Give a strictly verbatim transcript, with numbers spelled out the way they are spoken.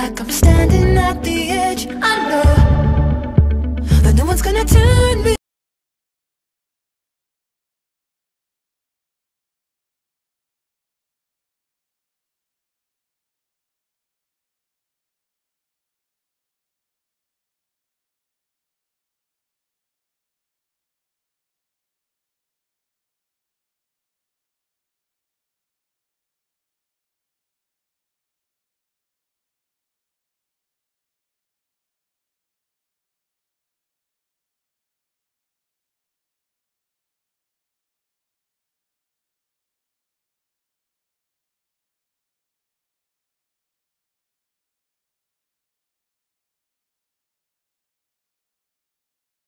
like I'm standing at the edge. I know that no one's gonna turn